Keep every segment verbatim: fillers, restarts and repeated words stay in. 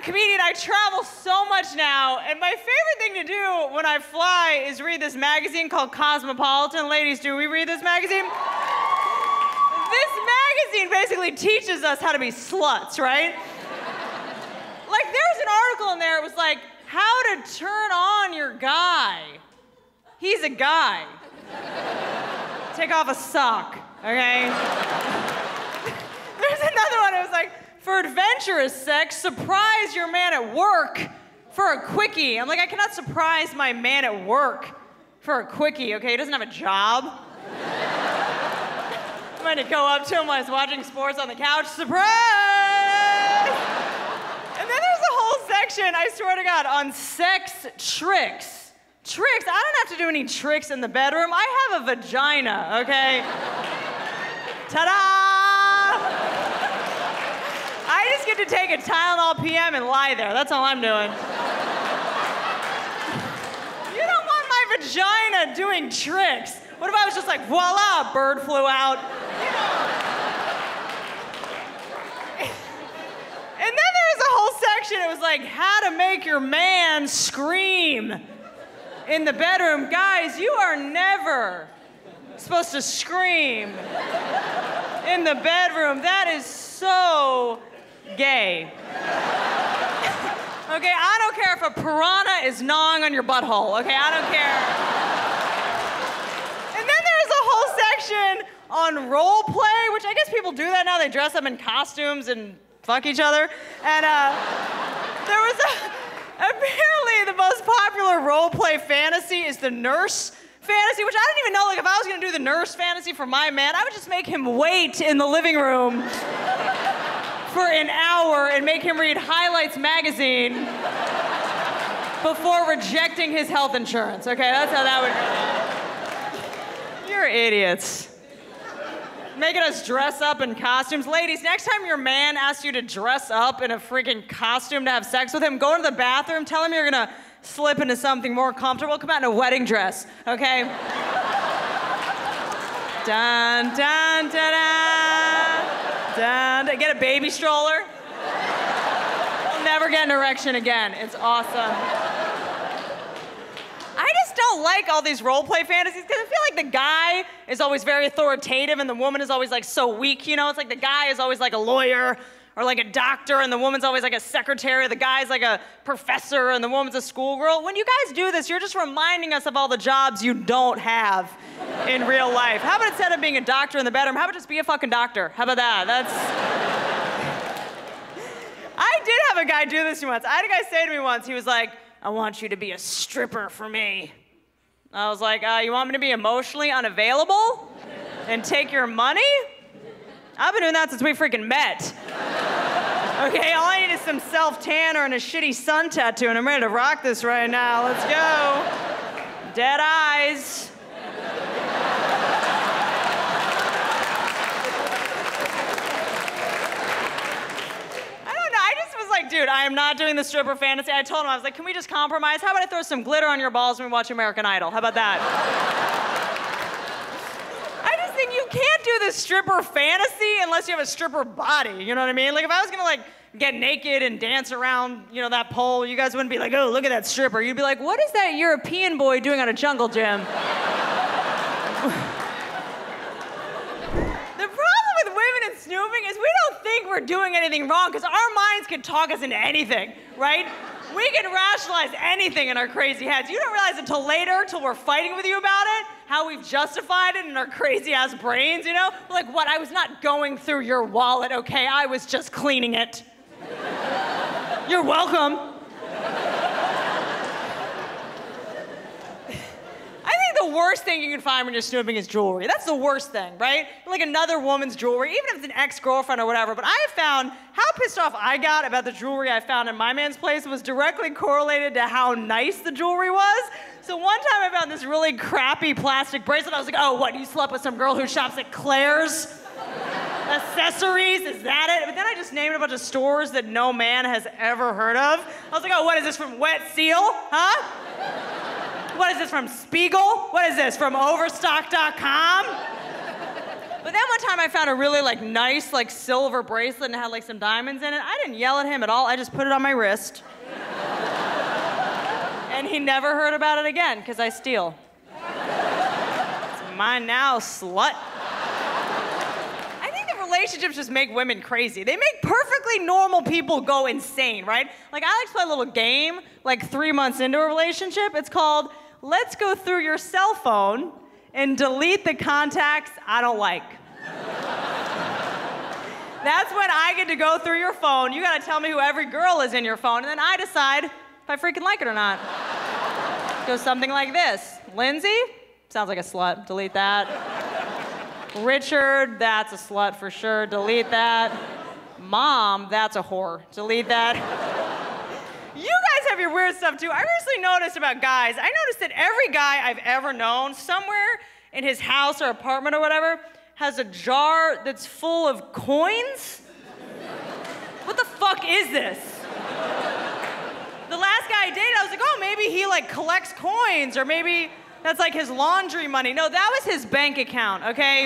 a comedian. I travel so much now, and my favorite thing to do when I fly is read this magazine called Cosmopolitan. Ladies, do we read this magazine? This magazine basically teaches us how to be sluts, right? Like, there was an article in there, it was like, how to turn on your guy. He's a guy. Take off a sock, okay? There's another one, it was like, for adventurous sex, surprise your man at work for a quickie. I'm like, I cannot surprise my man at work for a quickie, okay? He doesn't have a job. I'm gonna go up to him while he's watching sports on the couch, surprise! And then there's a whole section, I swear to God, on sex tricks. Tricks, I don't have to do any tricks in the bedroom. I have a vagina, okay? Ta-da! I just get to take a Tylenol P M and lie there. That's all I'm doing. You don't want my vagina doing tricks. What if I was just like, voila, bird flew out? You know. And then there was a whole section, it was like, how to make your man scream in the bedroom. Guys, you are never supposed to scream in the bedroom. That is so gay. Okay, I don't care if a piranha is gnawing on your butthole, okay? I don't care. And then there's a whole section on role play, which I guess people do that now. They dress up in costumes and fuck each other. And uh, there was a, apparently the most popular role play fantasy is the nurse fantasy, which I didn't even know, like, if I was gonna do the nurse fantasy for my man, I would just make him wait in the living room for an hour and make him read Highlights magazine before rejecting his health insurance, okay? That's how that would go. You're idiots. Making us dress up in costumes. Ladies, next time your man asks you to dress up in a freaking costume to have sex with him, go into the bathroom, tell him you're gonna slip into something more comfortable, come out in a wedding dress, okay? Dun, dun, dun, dun. Dun, dun. Get a baby stroller. You'll never get an erection again. It's awesome. I just don't like all these role play fantasies because I feel like the guy is always very authoritative and the woman is always like so weak, you know? It's like the guy is always like a lawyer or like a doctor and the woman's always like a secretary. The guy's like a professor and the woman's a schoolgirl. When you guys do this, you're just reminding us of all the jobs you don't have in real life. How about instead of being a doctor in the bedroom, how about just be a fucking doctor? How about that? That's... I did have a guy do this to me once. I had a guy say to me once, he was like, I want you to be a stripper for me. I was like, uh, you want me to be emotionally unavailable and take your money? I've been doing that since we freaking met. Okay, all I need is some self-tanner and a shitty sun tattoo, and I'm ready to rock this right now. Let's go. Dead eyes. Like, dude, I am not doing the stripper fantasy. I told him, I was like, can we just compromise? How about I throw some glitter on your balls when we watch American Idol? How about that? I just think you can't do the stripper fantasy unless you have a stripper body, you know what I mean? Like, if I was gonna, like, get naked and dance around, you know, that pole, you guys wouldn't be like, oh, look at that stripper. You'd be like, what is that European boy doing at a jungle gym? Snooping is we don't think we're doing anything wrong because our minds can talk us into anything, right? We can rationalize anything in our crazy heads. You don't realize until later, till we're fighting with you about it, how we've justified it in our crazy ass brains, you know? We're like, what? I was not going through your wallet, okay? I was just cleaning it. You're welcome. The worst thing you can find when you're snooping is jewelry. That's the worst thing, right? Like another woman's jewelry, even if it's an ex-girlfriend or whatever. But I have found how pissed off I got about the jewelry I found in my man's place was directly correlated to how nice the jewelry was. So one time I found this really crappy plastic bracelet. I was like, oh, what, you slept with some girl who shops at Claire's? Accessories, is that it? But then I just named a bunch of stores that no man has ever heard of. I was like, oh, what is this, from Wet Seal? Huh? What is this, from Spiegel? What is this, from Overstock dot com? But then one time I found a really like nice like silver bracelet and it had like some diamonds in it. I didn't yell at him at all. I just put it on my wrist. And he never heard about it again because I steal. It's mine now, slut. I think that relationships just make women crazy. They make perfectly normal people go insane, right? Like I like to play a little game like three months into a relationship. It's called Let's Go Through Your Cell Phone and Delete the Contacts I Don't Like. That's when I get to go through your phone. You gotta tell me who every girl is in your phone, and then I decide if I freaking like it or not. Goes something like this. Lindsay, sounds like a slut, delete that. Richard, that's a slut for sure, delete that. Mom, that's a whore, delete that. You guys have your weird stuff too. I recently noticed about guys, I noticed that every guy I've ever known, somewhere in his house or apartment or whatever, has a jar that's full of coins? What the fuck is this? The last guy I dated, I was like, oh, maybe he like collects coins, or maybe that's like his laundry money. No, that was his bank account, okay?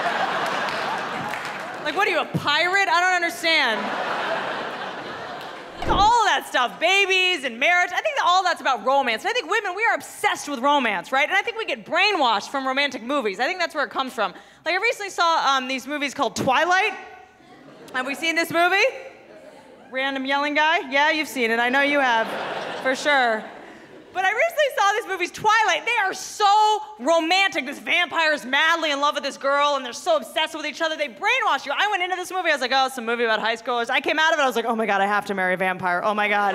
Like, what are you, a pirate? I don't understand. All of that stuff, babies and marriage, I think that all that's about romance. And I think women, we are obsessed with romance, right? And I think we get brainwashed from romantic movies. I think that's where it comes from. Like, I recently saw um, these movies called Twilight. Have we seen this movie? Random yelling guy? Yeah, you've seen it. I know you have, for sure. But I recently saw these movies, Twilight. They are so romantic. This vampire is madly in love with this girl, and they're so obsessed with each other. They brainwash you. I went into this movie, I was like, oh, it's a movie about high schoolers. I came out of it, I was like, oh my God, I have to marry a vampire. Oh my God.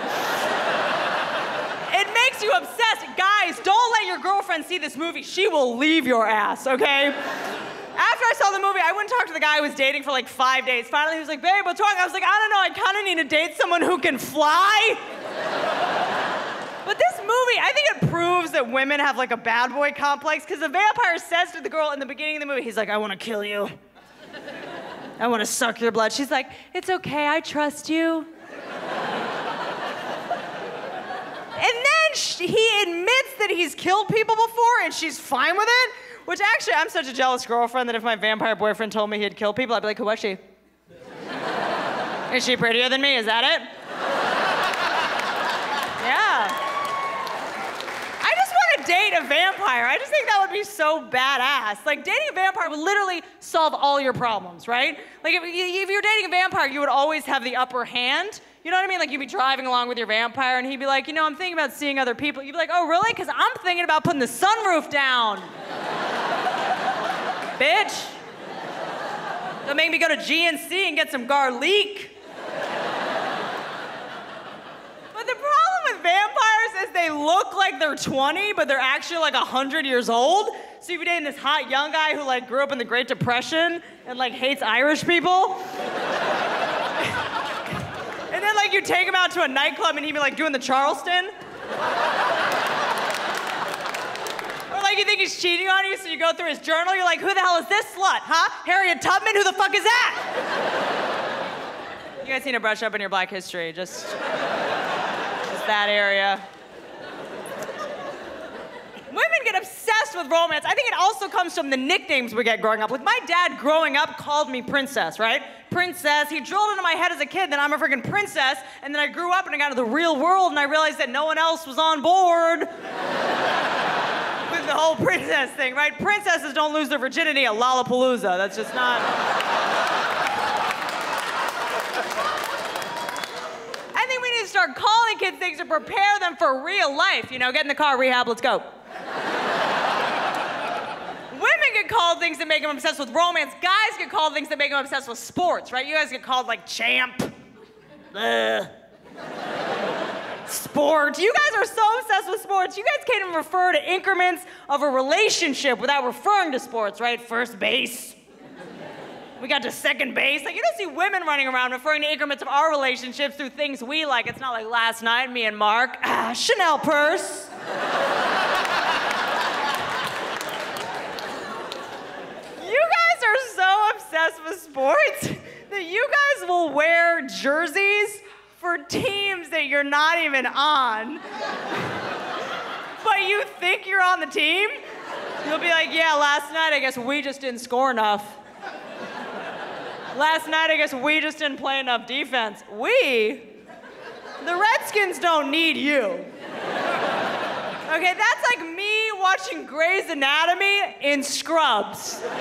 It makes you obsessed. Guys, don't let your girlfriend see this movie. She will leave your ass, okay? After I saw the movie, I went and talked to the guy I was dating for like five days. Finally, he was like, babe, what's wrong? I was like, I don't know, I kind of need to date someone who can fly. But this movie, I think it proves that women have like a bad boy complex, because the vampire says to the girl in the beginning of the movie, he's like, I want to kill you. I want to suck your blood. She's like, it's okay, I trust you. And then she, he admits that he's killed people before, and she's fine with it. Which actually, I'm such a jealous girlfriend that if my vampire boyfriend told me he'd kill people, I'd be like, who was she? Is she prettier than me? Is that it? Yeah. I just want to date a vampire. I just think that would be so badass. Like, dating a vampire would literally solve all your problems, right? Like, if, if you're dating a vampire, you would always have the upper hand. You know what I mean? Like, you'd be driving along with your vampire, and he'd be like, you know, I'm thinking about seeing other people. You'd be like, oh, really? Because I'm thinking about putting the sunroof down. Bitch. Don't make me go to G N C and get some garlic. But the problem with vampires is they look like they're twenty, but they're actually like one hundred years old. So you'd be dating this hot young guy who like grew up in the Great Depression and like hates Irish people. And then like you take him out to a nightclub and he'd be like doing the Charleston. Or like you think he's cheating on you, so you go through his journal, you're like, who the hell is this slut, huh? Harriet Tubman, who the fuck is that? You guys need to brush up on your Black history, just, just that area. Women get obsessed with romance. I think it also comes from the nicknames we get growing up. Like my dad growing up called me princess, right? Princess, he drilled into my head as a kid that I'm a freaking princess, and then I grew up and I got into the real world and I realized that no one else was on board with the whole princess thing, right? Princesses don't lose their virginity at Lollapalooza. That's just not... I think we need to start calling kids things to prepare them for real life. You know, get in the car, rehab, let's go. Women get called things that make them obsessed with romance. Guys get called things that make them obsessed with sports, right? You guys get called like champ. Ugh. Sport. You guys are so obsessed with sports. You guys can't even refer to increments of a relationship without referring to sports, right? First base. We got to second base. Like, you don't see women running around referring to increments of our relationships through things we like. It's not like last night, me and Mark, ah, Chanel purse. You guys are so obsessed with sports that you guys will wear jerseys for teams that you're not even on. But you think you're on the team? You'll be like, yeah, last night I guess we just didn't score enough. Last night, I guess we just didn't play enough defense. We? The Redskins don't need you. Okay, that's like me watching Grey's Anatomy in scrubs. No,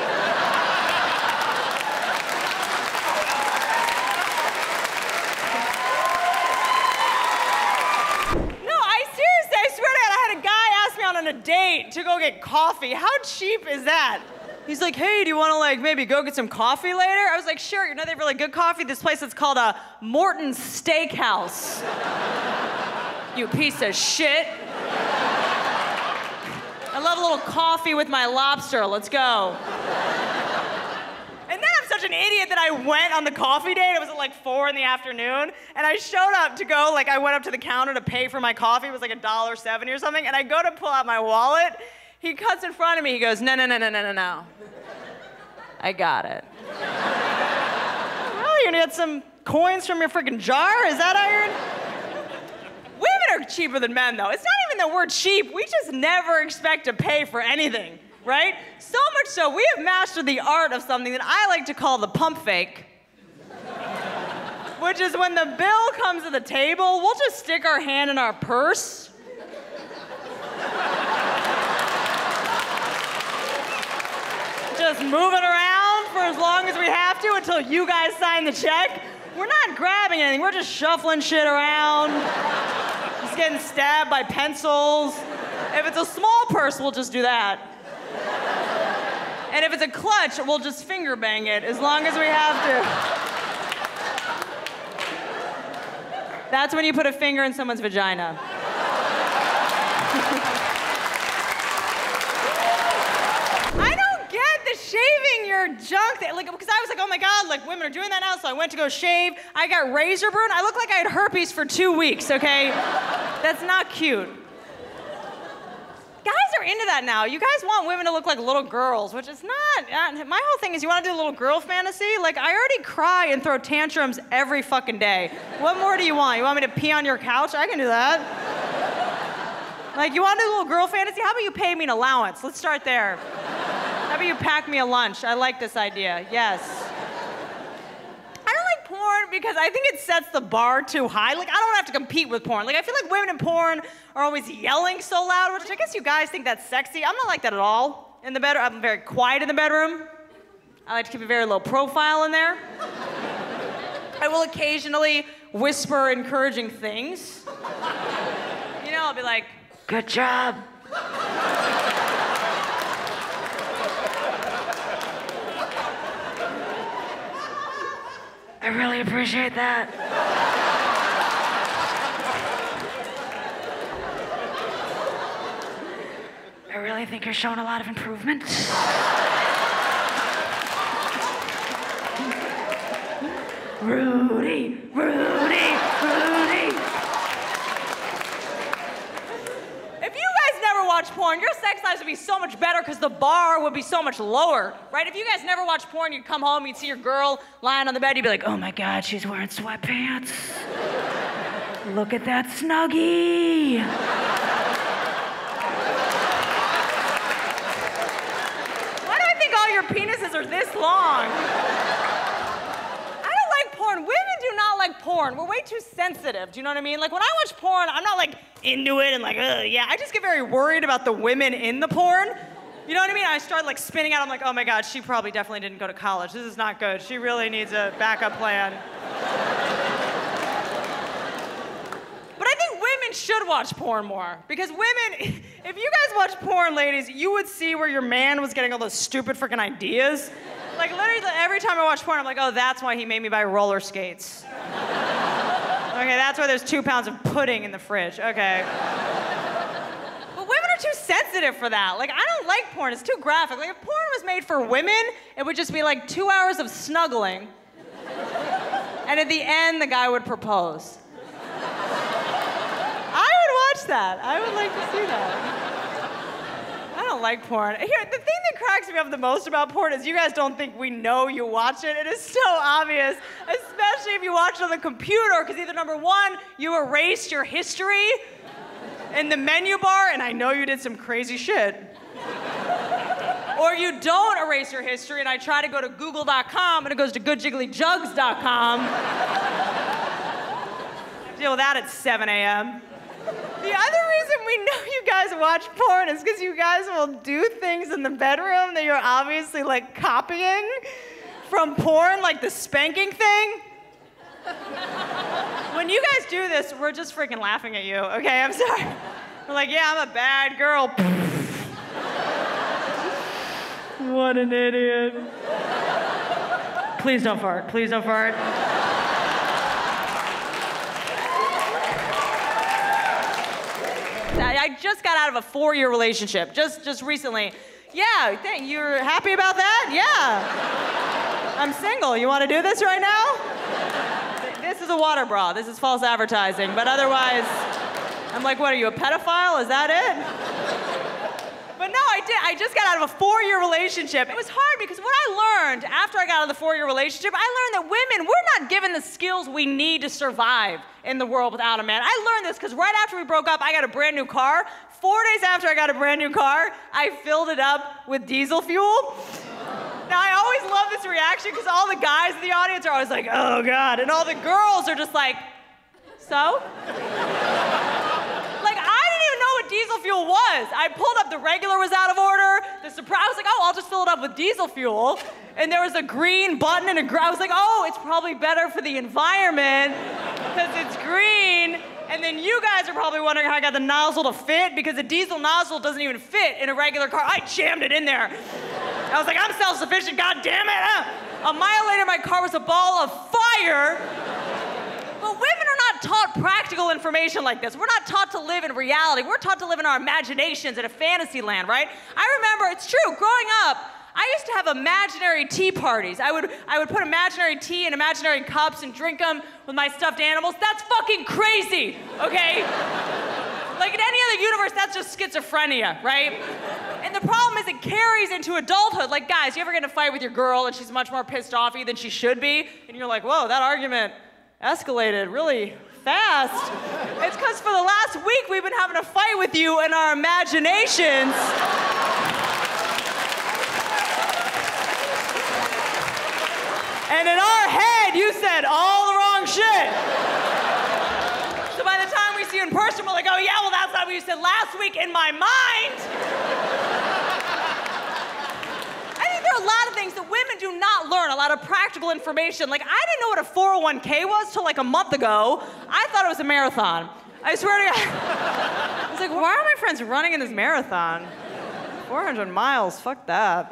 I seriously, I swear to God, I had a guy ask me out on a date to go get coffee. How cheap is that? He's like, hey, do you want to like maybe go get some coffee later? I was like, sure. You know they have really good coffee? This place is called a Morton's Steakhouse. You piece of shit. I love a little coffee with my lobster. Let's go. And then I'm such an idiot that I went on the coffee date. It was at like four in the afternoon. And I showed up to go, like I went up to the counter to pay for my coffee. It was like a dollar seventy or something. And I go to pull out my wallet. He cuts in front of me. He goes, no, no, no, no, no, no, no. I got it. Well, you're gonna get some coins from your freaking jar? Is that how you're... Women are cheaper than men, though. It's not even that we're cheap. We just never expect to pay for anything, right? So much so, we have mastered the art of something that I like to call the pump fake. Which is when the bill comes to the table, we'll just stick our hand in our purse. Just move it around for as long as we have to until you guys sign the check. We're not grabbing anything, we're just shuffling shit around. Just getting stabbed by pencils. If it's a small purse, we'll just do that. And if it's a clutch, we'll just finger bang it as long as we have to. That's when you put a finger in someone's vagina. Shaving your junk, like, because I was like, oh my God, like women are doing that now, so I went to go shave. I got razor burn. I look like I had herpes for two weeks, okay? That's not cute. Guys are into that now. You guys want women to look like little girls, which is not, uh, my whole thing is you want to do a little girl fantasy? Like, I already cry and throw tantrums every fucking day. What more do you want? You want me to pee on your couch? I can do that. Like, you want to do a little girl fantasy? How about you pay me an allowance? Let's start there. How about you pack me a lunch? I like this idea, yes. I don't like porn because I think it sets the bar too high. Like, I don't have to compete with porn. Like, I feel like women in porn are always yelling so loud, which I guess you guys think that's sexy. I'm not like that at all. In the bedroom, I'm very quiet in the bedroom. I like to keep a very low profile in there. I will occasionally whisper encouraging things. You know, I'll be like, good job. I really appreciate that. I really think you're showing a lot of improvement. Rudy, Rudy, Rudy. If you guys never watch porn, your sex lives would be so much better because the bar would be so much lower, right? If you guys never watch porn, you'd come home, you'd see your girl lying on the bed, you'd be like, oh my God, she's wearing sweatpants. Look at that snuggie. Why do I think all your penises are this long? I don't like porn. Women do not like porn. We're way too sensitive. Do you know what I mean? Like, when I watch porn, I'm not like into it and like, ugh, yeah. I just get very worried about the women in the porn. You know what I mean? I start like spinning out. I'm like, oh my God, she probably definitely didn't go to college. This is not good. She really needs a backup plan. But I think women should watch porn more. Because women, if you guys watch porn, ladies, you would see where your man was getting all those stupid freaking ideas. Like, literally, every time I watch porn, I'm like, oh, that's why he made me buy roller skates. Okay, that's why there's two pounds of pudding in the fridge. Okay. But women are too sensitive for that. Like, I don't like porn. It's too graphic. Like, if porn was made for women, it would just be like two hours of snuggling. And at the end, the guy would propose. I would watch that. I would like to see that. I don't like porn. Here, the thing that cracks me up the most about porn is you guys don't think we know you watch it. It is so obvious, especially if you watch it on the computer, because either number one, you erased your history in the menu bar, and I know you did some crazy shit. Or you don't erase your history, and I try to go to google dot com, and it goes to good jiggly jugs dot com. Deal with that at seven a m The other reason we know you guys watch porn is because you guys will do things in the bedroom that you're obviously like copying from porn, like the spanking thing. When you guys do this, we're just freaking laughing at you, okay? I'm sorry. We're like, yeah, I'm a bad girl. What an idiot. Please don't fart. Please don't fart. I just got out of a four-year relationship, just just recently. Yeah, thank, you're happy about that? Yeah. I'm single. You want to do this right now? This is a water bra. This is false advertising. But otherwise, I'm like, what are you, a pedophile? Is that it? But no, I did. I just got out of a four-year relationship. It was hard because what I learned after I got out of the four-year relationship, I learned that women, we're not given the skills we need to survive in the world without a man. I learned this because right after we broke up, I got a brand new car. Four days after I got a brand new car, I filled it up with diesel fuel. Now, I always love this reaction because all the guys in the audience are always like, oh, God. And all the girls are just like, so? Like, I didn't even know what diesel fuel was. I pulled up, the regular was out of order. The surprise, I was like, oh, I'll just fill it up with diesel fuel. And there was a green button and a gr- I was like, oh, it's probably better for the environment because it's green. And then you guys are probably wondering how I got the nozzle to fit because the diesel nozzle doesn't even fit in a regular car. I jammed it in there. I was like, I'm self-sufficient, God damn it. Uh, a mile later, my car was a ball of fire. But women are not taught practical information like this. We're not taught to live in reality. We're taught to live in our imaginations in a fantasy land, right? I remember, it's true, growing up, I used to have imaginary tea parties. I would, I would put imaginary tea in imaginary cups and drink them with my stuffed animals. That's fucking crazy, okay? Like in any other universe, that's just schizophrenia, right? And the problem is it carries into adulthood. Like, guys, you ever get in a fight with your girl and she's much more pissed off at you than she should be? And you're like, whoa, that argument escalated really fast. It's because for the last week, we've been having a fight with you in our imaginations. And in our head, you said all the wrong shit. So by the time we see you in person, we're like, oh yeah, well that's not what you said last week in my mind. I think there are a lot of things that women do not learn, a lot of practical information. Like, I didn't know what a four oh one K was till like a month ago. I thought it was a marathon. I swear to God. I was like, why are my friends running in this marathon? four hundred miles, fuck that.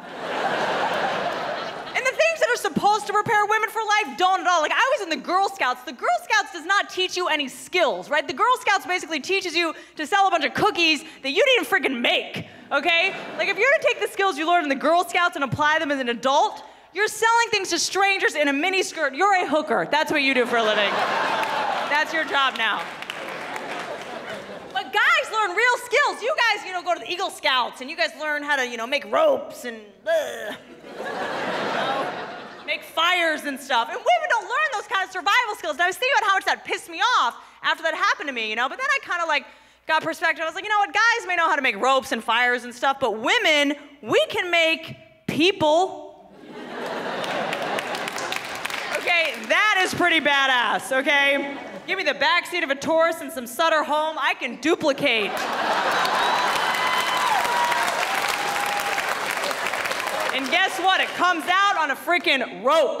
That are supposed to prepare women for life don't at all. Like, I was in the Girl Scouts. The Girl Scouts does not teach you any skills, right? The Girl Scouts basically teaches you to sell a bunch of cookies that you didn't freaking make, okay? Like, if you're to take the skills you learned in the Girl Scouts and apply them as an adult, you're selling things to strangers in a mini skirt. You're a hooker. That's what you do for a living. That's your job now. But guys learn real skills. You guys, you know, go to the Eagle Scouts and you guys learn how to, you know, make ropes and uh, you know, make fires and stuff. And women don't learn those kind of survival skills. And I was thinking about how much that pissed me off after that happened to me, you know? But then I kind of like got perspective. I was like, you know what? Guys may know how to make ropes and fires and stuff, but women, we can make people. Okay, that is pretty badass, okay? Give me the backseat of a Taurus and some Sutter Home, I can duplicate. And guess what? It comes out on a freaking rope.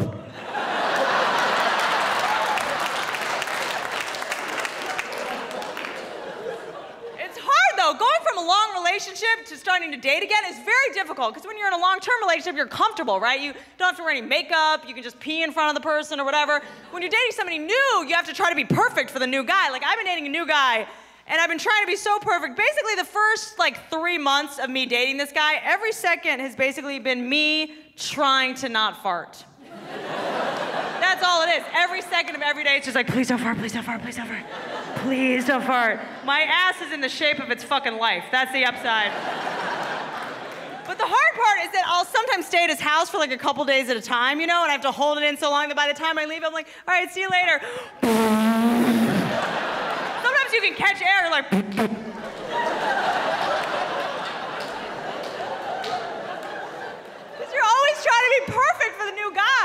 It's hard though. Going from a long relationship to starting to date again is very difficult because when you're in a long-term relationship, you're comfortable, right? You don't have to wear any makeup. You can just pee in front of the person or whatever. When you're dating somebody new, you have to try to be perfect for the new guy. Like, I've been dating a new guy, and I've been trying to be so perfect. Basically, the first, like, three months of me dating this guy, every second has basically been me trying to not fart. That's all it is. Every second of every day, it's just like, please don't fart, please don't fart, please don't fart. Please don't fart. My ass is in the shape of its fucking life. That's the upside. But the hard part is that I'll sometimes stay at his house for like a couple days at a time, you know, and I have to hold it in so long that by the time I leave, I'm like, all right, see you later. Sometimes you can catch air, like.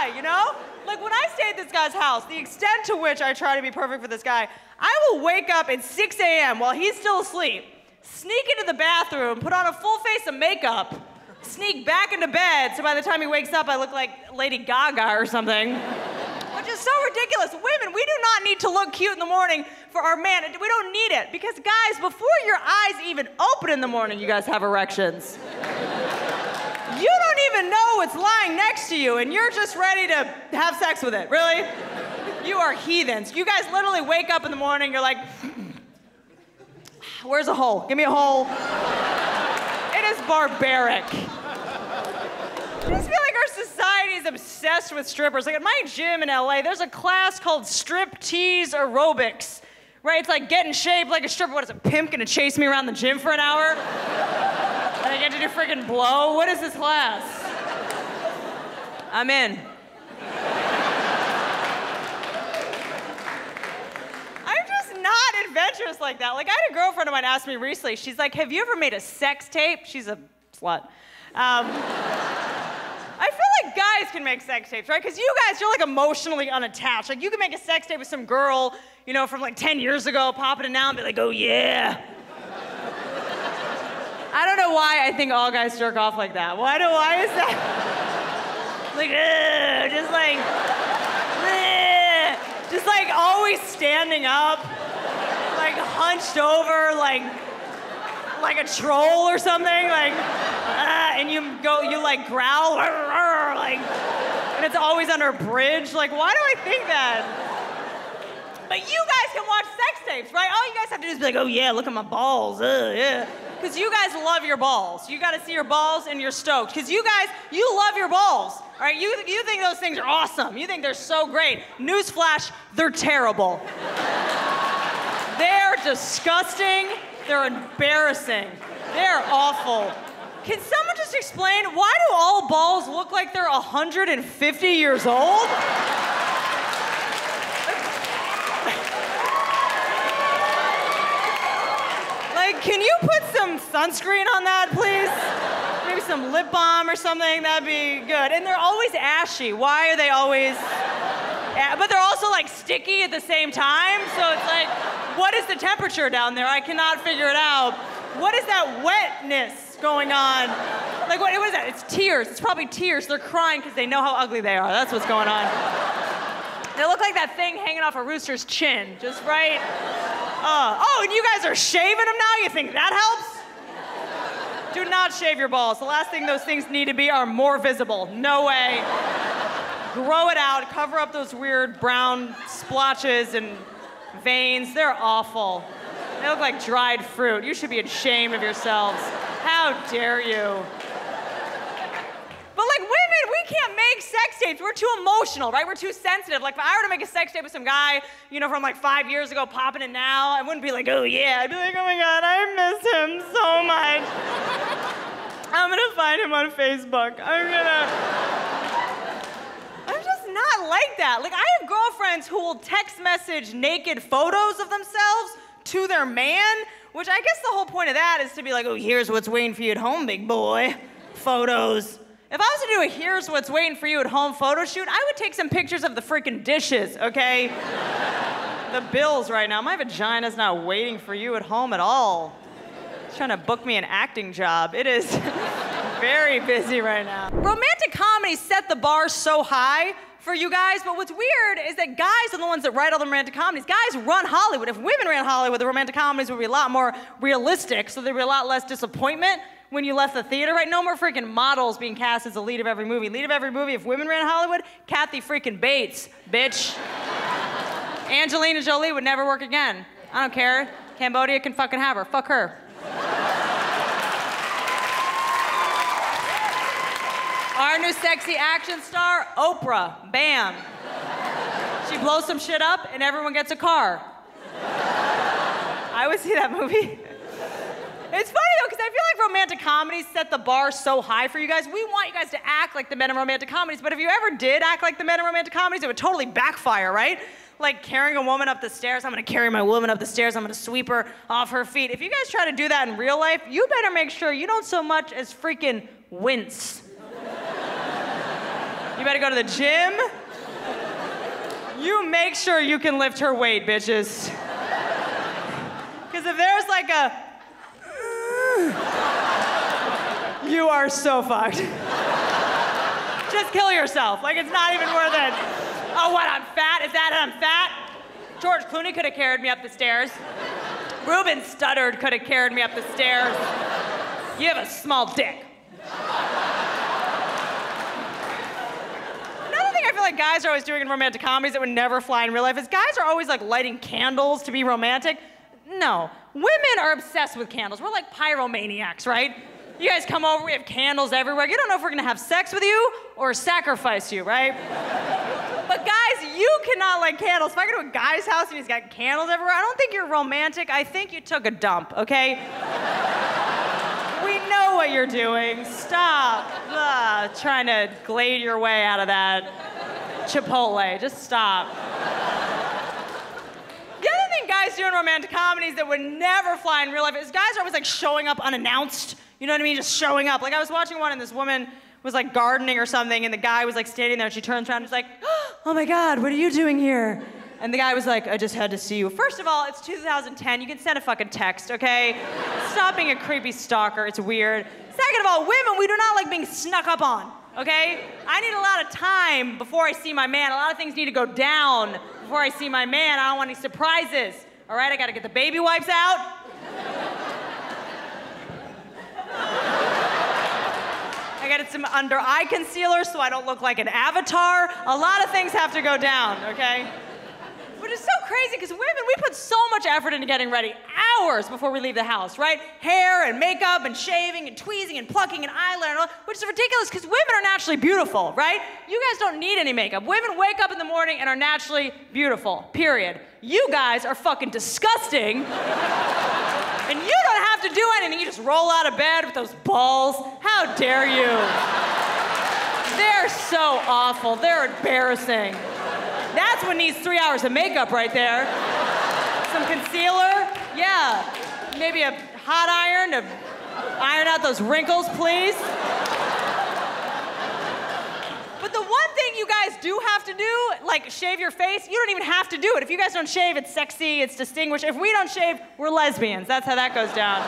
guy, you know? Like when I stay at this guy's house, the extent to which I try to be perfect for this guy, I will wake up at six a m while he's still asleep, sneak into the bathroom, put on a full face of makeup, sneak back into bed, so by the time he wakes up, I look like Lady Gaga or something. Which is so ridiculous. Women, we do not need to look cute in the morning for our man. We don't need it, because guys, before your eyes even open in the morning, you guys have erections. You don't even know what's lying next to you, and you're just ready to have sex with it. Really? You are heathens. You guys literally wake up in the morning, you're like, where's a hole? Give me a hole. It is barbaric. I just feel like our society is obsessed with strippers. Like at my gym in L A, there's a class called striptease aerobics, right? It's like get in shape like a stripper. What is a pimp gonna chase me around the gym for an hour? And I get to do freaking blow? What is this class? I'm in. I'm just not adventurous like that. Like I had a girlfriend of mine ask me recently, she's like, have you ever made a sex tape? She's a slut. Um, I feel like guys can make sex tapes, right? Because you guys, you're like emotionally unattached. Like you can make a sex tape with some girl, you know, from like ten years ago, pop it now and be like, oh yeah. I don't know why I think all guys jerk off like that. Why do, why is that? Like, ugh, just like, ugh, just like always standing up, like hunched over, like, like a troll or something, like, uh, and you go, you like growl, like, and it's always under a bridge. Like, why do I think that? But you guys can watch sex tapes, right? All you guys have to do is be like, oh yeah, look at my balls, uh, yeah. Because you guys love your balls. You gotta see your balls and you're stoked. Because you guys, you love your balls, all right? You, you think those things are awesome. You think they're so great. Newsflash, they're terrible. They're disgusting. They're embarrassing. They're awful. Can someone just explain, why do all balls look like they're one hundred fifty years old? Like, can you put some sunscreen on that, please? Maybe some lip balm or something, that'd be good. And they're always ashy. Why are they always, but they're also like sticky at the same time, so it's like, what is the temperature down there? I cannot figure it out. What is that wetness going on? Like, what, what is that? It's tears. It's probably tears. They're crying because they know how ugly they are. That's what's going on. They look like that thing hanging off a rooster's chin, just right. Uh, oh, and you guys are shaving them now? You think that helps? Do not shave your balls. The last thing those things need to be are more visible. No way. Grow it out. Cover up those weird brown splotches and veins. They're awful. They look like dried fruit. You should be ashamed of yourselves. How dare you? But like women, we can't make sex tapes. We're too emotional, right? We're too sensitive. Like if I were to make a sex tape with some guy, you know, from like five years ago, popping it now, I wouldn't be like, oh yeah. I'd be like, oh my God, I miss him so much. I'm gonna find him on Facebook. I'm gonna... I'm just not like that. Like I have girlfriends who will text message naked photos of themselves to their man, which I guess the whole point of that is to be like, oh, here's what's waiting for you at home, big boy. Photos. If I was to do a here's what's waiting for you at home photo shoot, I would take some pictures of the freaking dishes, okay? The bills right now. My vagina's not waiting for you at home at all. It's trying to book me an acting job. It is very busy right now. Romantic comedies set the bar so high for you guys, but what's weird is that guys are the ones that write all the romantic comedies. Guys run Hollywood. If women ran Hollywood, the romantic comedies would be a lot more realistic, so there'd be a lot less disappointment when you left the theater, right? No more freaking models being cast as the lead of every movie. Lead of every movie, if women ran Hollywood, Kathy freaking Bates, bitch. Angelina Jolie would never work again. I don't care. Cambodia can fucking have her. Fuck her. Our new sexy action star, Oprah. Bam. She blows some shit up and everyone gets a car. I would see that movie. It's funny though, because I feel like romantic comedies set the bar so high for you guys. We want you guys to act like the men in romantic comedies, but if you ever did act like the men in romantic comedies, it would totally backfire, right? Like carrying a woman up the stairs. I'm gonna carry my woman up the stairs. I'm gonna sweep her off her feet. If you guys try to do that in real life, you better make sure you don't so much as freaking wince. You better go to the gym. You make sure you can lift her weight, bitches. Because if there's like a, you are so fucked. Just kill yourself. Like, it's not even worth it. Oh, what, I'm fat? Is that it, I'm fat? George Clooney could have carried me up the stairs. Ruben Studdard could have carried me up the stairs. You have a small dick. Another thing I feel like guys are always doing in romantic comedies that would never fly in real life is guys are always like lighting candles to be romantic. No, women are obsessed with candles. We're like pyromaniacs, right? You guys come over, we have candles everywhere. You don't know if we're gonna have sex with you or sacrifice you, right? But guys, you cannot light candles. If I go to a guy's house and he's got candles everywhere, I don't think you're romantic. I think you took a dump, okay? We know what you're doing. Stop uh, trying to glade your way out of that Chipotle. Just stop. The other thing guys do in romantic comedies that would never fly in real life is guys are always like showing up unannounced. You know what I mean? Just showing up. Like I was watching one and this woman was like gardening or something and the guy was like standing there and she turns around and was like, oh my God, what are you doing here? And the guy was like, I just had to see you. First of all, it's two thousand ten. You can send a fucking text, okay? Stop being a creepy stalker. It's weird. Second of all, women, we do not like being snuck up on, okay? I need a lot of time before I see my man. A lot of things need to go down before I see my man. I don't want any surprises. All right, I gotta get the baby wipes out. I got some under eye concealer so I don't look like an avatar. A lot of things have to go down, okay? Which is so crazy because women, we put so much effort into getting ready hours before we leave the house, right? Hair and makeup and shaving and tweezing and plucking and eyeliner, and all, which is ridiculous because women are naturally beautiful, right? You guys don't need any makeup. Women wake up in the morning and are naturally beautiful, period. You guys are fucking disgusting. And you don't have to do anything. You just roll out of bed with those balls. How dare you? They're so awful. They're embarrassing. That's what needs three hours of makeup right there. Some concealer. Yeah. Maybe a hot iron to iron out those wrinkles, please. But the one thing you guys do have to do, like shave your face, you don't even have to do it. If you guys don't shave, it's sexy, it's distinguished. If we don't shave, we're lesbians. That's how that goes down.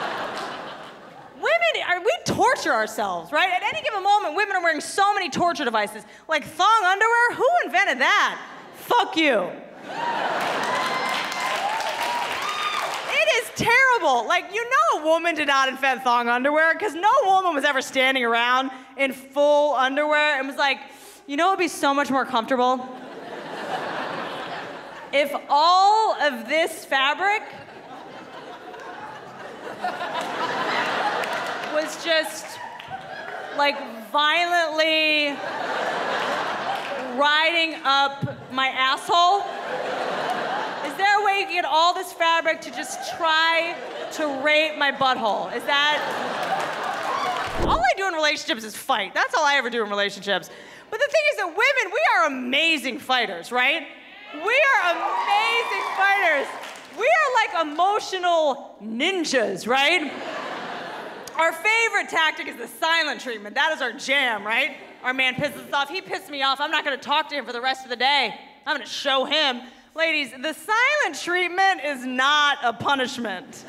Women, are, we torture ourselves, right? At any given moment, women are wearing so many torture devices. Like thong underwear, who invented that? Fuck you. It is terrible. Like, you know a woman did not invent thong underwear because no woman was ever standing around in full underwear and was like, you know what would be so much more comfortable? If all of this fabric was just like violently riding up my asshole. Is there a way you can get all this fabric to just try to rape my butthole? Is that... All I do in relationships is fight. That's all I ever do in relationships. But the thing is that women, we are amazing fighters, right? We are amazing fighters. We are like emotional ninjas, right? Our favorite tactic is the silent treatment. That is our jam, right? Our man pisses us off. He pissed me off. I'm not gonna talk to him for the rest of the day. I'm gonna show him. Ladies, the silent treatment is not a punishment.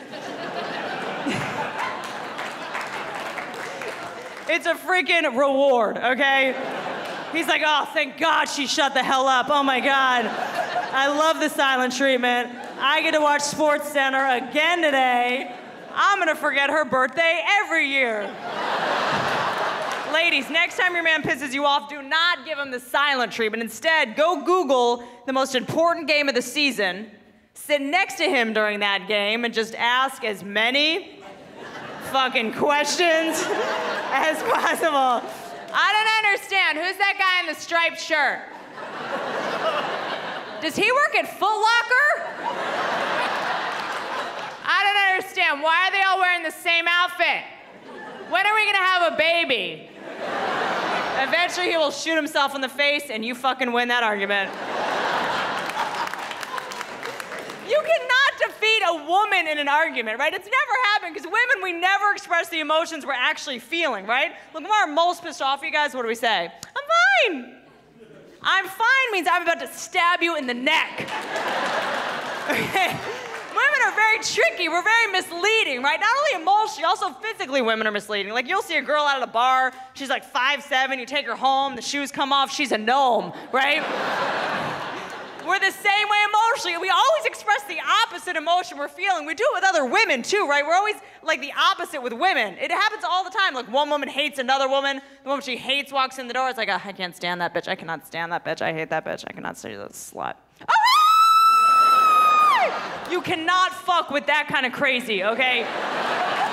It's a freaking reward, okay? He's like, oh, thank God she shut the hell up. Oh my God. I love the silent treatment. I get to watch SportsCenter again today. I'm gonna forget her birthday every year. Ladies, next time your man pisses you off, do not give him the silent treatment. Instead, go Google the most important game of the season, sit next to him during that game, and just ask as many fucking questions as possible. I don't understand. Who's that guy in the striped shirt? Does he work at Foot Locker? I don't understand. Why are they all wearing the same outfit? When are we gonna have a baby? Eventually he will shoot himself in the face and you fucking win that argument. You cannot defeat a woman in an argument, right? It's never happened because women, we never express the emotions we're actually feeling, right? Look, when we're most pissed off at you guys, what do we say? I'm fine. I'm fine means I'm about to stab you in the neck. Okay? Women are very tricky. We're very misleading, right? Not only emotionally, also physically women are misleading. Like, you'll see a girl out at a bar, she's like five seven, you take her home, the shoes come off, she's a gnome, right? We're the same way emotionally. We always express the opposite emotion we're feeling. We do it with other women, too, right? We're always like the opposite with women. It happens all the time. Like, one woman hates another woman. The woman she hates walks in the door. It's like, oh, I can't stand that bitch. I cannot stand that bitch. I hate that bitch. I cannot stand that slut. You cannot fuck with that kind of crazy, okay?